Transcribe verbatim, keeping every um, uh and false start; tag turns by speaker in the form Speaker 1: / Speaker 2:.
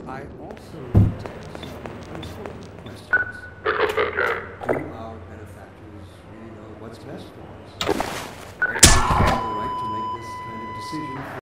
Speaker 1: I also want to ask some important questions. Do our benefactors really know what's best for us? Or do we have the right to make this kind of decision?